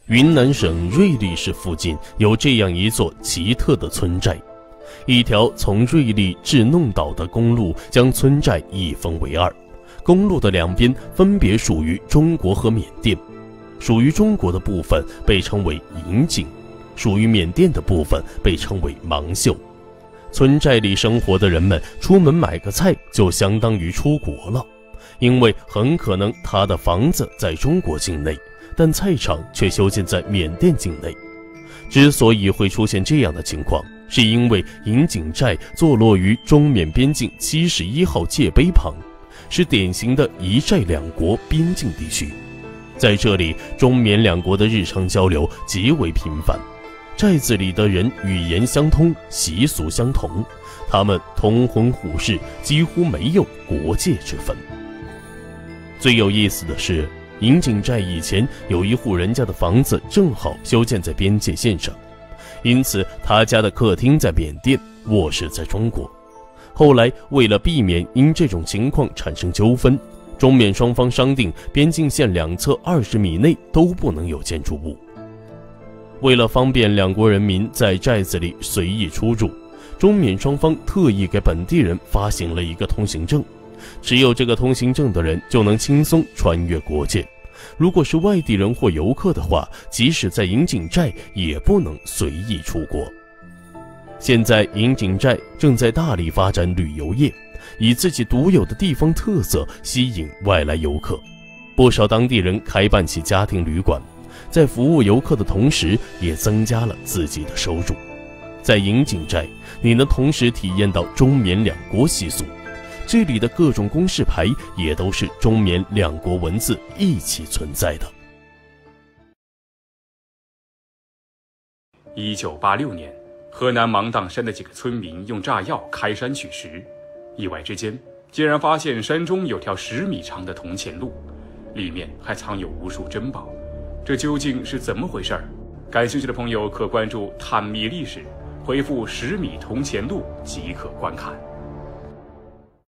云南省瑞丽市附近有这样一座奇特的村寨，一条从瑞丽至弄岛的公路将村寨一分为二，公路的两边分别属于中国和缅甸，属于中国的部分被称为银井，属于缅甸的部分被称为芒秀。村寨里生活的人们出门买个菜就相当于出国了，因为很可能他的房子在中国境内，但菜场却修建在缅甸境内。之所以会出现这样的情况，是因为银井寨坐落于中缅边境71号界碑旁，是典型的一寨两国边境地区。在这里，中缅两国的日常交流极为频繁，寨子里的人语言相通，习俗相同，他们同婚互视，几乎没有国界之分。最有意思的是，银井寨以前有一户人家的房子正好修建在边界线上，因此他家的客厅在缅甸，卧室在中国。后来为了避免因这种情况产生纠纷，中缅双方商定边境线两侧20米内都不能有建筑物。为了方便两国人民在寨子里随意出入，中缅双方特意给本地人发行了一个通行证，持有这个通行证的人就能轻松穿越国界。如果是外地人或游客的话，即使在银井寨也不能随意出国。现在银井寨正在大力发展旅游业，以自己独有的地方特色吸引外来游客。不少当地人开办起家庭旅馆，在服务游客的同时也增加了自己的收入。在银井寨，你能同时体验到中缅两国习俗，这里的各种公示牌也都是中缅两国文字一起存在的。 1986年，河南芒砀山的几个村民用炸药开山取石，意外之间竟然发现山中有条10米长的铜钱路，里面还藏有无数珍宝。这究竟是怎么回事？感兴趣的朋友可关注探秘历史，回复10米铜钱路即可观看。